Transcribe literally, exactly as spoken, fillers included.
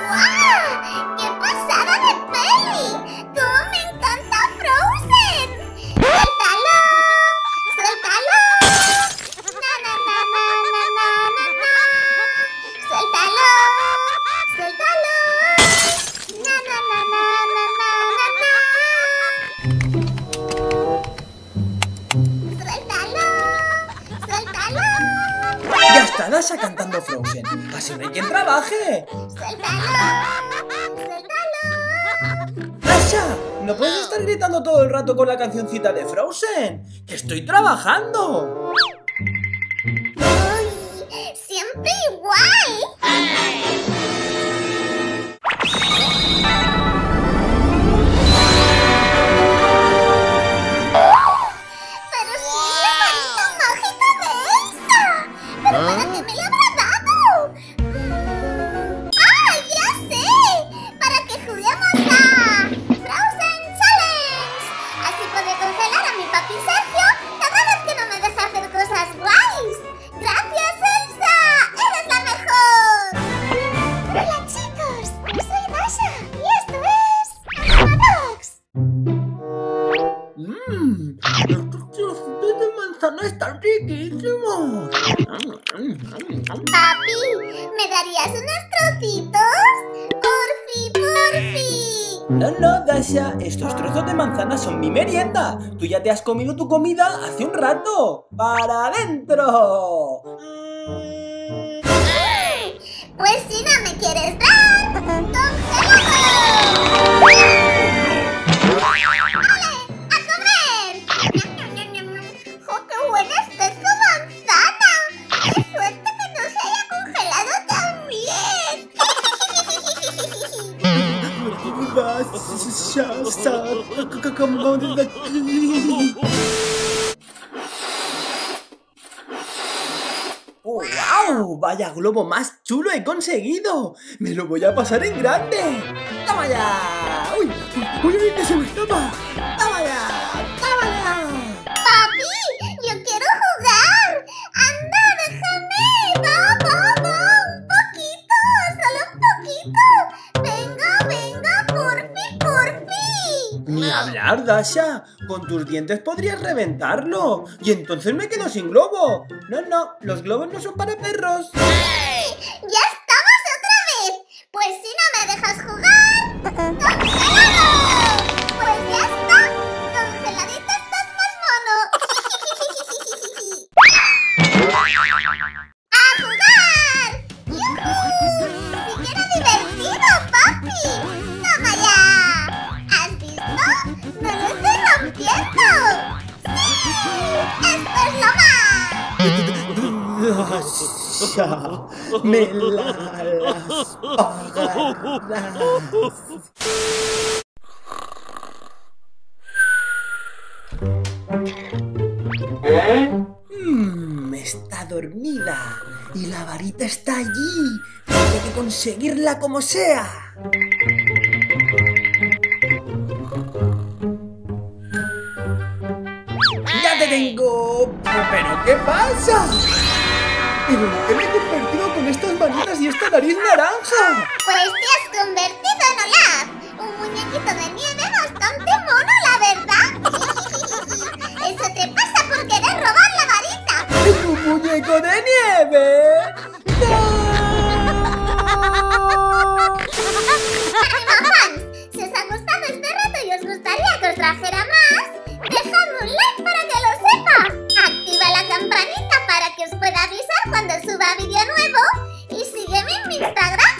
¡Guau! ¡Qué pasada de peli! ¡Cómo me encanta Frozen! ¡Suéltalo! ¡Suéltalo! ¡Na, na, na, na, na, na, na, na! ¡Suéltalo! ¡Suéltalo! ¡Na, na, na, na, na, na, na, na! ¡Suéltalo! ¡Suéltalo! Ya está Dasha cantando Frozen. Así no hay quien trabaje. ¡Suéltalo! ¡Suéltalo! Dasha, no puedes estar gritando todo el rato con la cancioncita de Frozen. ¡Que estoy trabajando! ¡Uy! ¡Siempre igual! ¡Pero sí, la varita mágica de Elsa! ¿Pero para qué me la habrá dado? Mm, ¡Ah, ya sé! ¡Para que juguemos a Frozen Challenge! Así podré congelar a mi papi Sergio cada vez que no me deja hacer cosas guays. ¡Gracias, Elsa! ¡Eres la mejor! ¡Hola, chicos! Soy Dasha y esto es Animadogs. Mmm, estos trocitos de manzana están riquísimos. Papi, ¿me darías unos trocitos? ¡Porfi, porfi! No, no, Dasha, estos trozos de manzana son mi merienda. Tú ya te has comido tu comida hace un rato. ¡Para adentro! Pues si no me quieres dar, ¡congelado! ¡Vale, a comer! ¡Jo, qué buena está esta manzana! ¡Qué suerte que no se haya congelado también! Dasha, sacamos de aquí. ¡Wow! ¡Vaya globo más chulo he conseguido! ¡Me lo voy a pasar en grande! ¡Toma ya! ¡Uy! ¡Uy, uy, que se me escapa! ¡Toma ya! ¡Toma ya! ¡Papi! ¡Yo quiero jugar! ¡Anda, déjame! ¡Va, va, va! ¡Un poquito! ¡Solo un poquito! ¡Venga, venga! ¡Porfi, porfi! Ni hablar, Dasha. Con tus dientes podrías reventarlo. Y entonces me quedo sin globo. No, no, los globos no son para perros. ¡Ya estamos otra vez! Pues si no me dejas jugar, ¡congelado! Pues ya está, congeladito estás más mono. ¡A jugar! ¡Yujú! ¡Si que era divertido, papi! ¡Toma ya! ¿Has visto? ¡No lo estoy rompiendo! ¡Sí! ¡Esto es lo más! Dasha, me la las pagarás. Mmm, está dormida y la varita está allí. Tengo que conseguirla como sea. ¡Ya te tengo! ¿Pero qué pasa? ¿Pero en qué me he convertido con estas manitas y esta nariz naranja? Pues te has convertido en Olaf, un muñequito de nieve bastante mono, la verdad. Eso te pasa por querer robar la varita. ¡Es un muñeco de nieve! ¡No! Animafans, si os ha gustado este reto y os gustaría que os trajera más, dejadme un like para que lo sepa. Activa la campanita para que os pueda avisar cuando suba vídeo nuevo y sígueme en mi Instagram.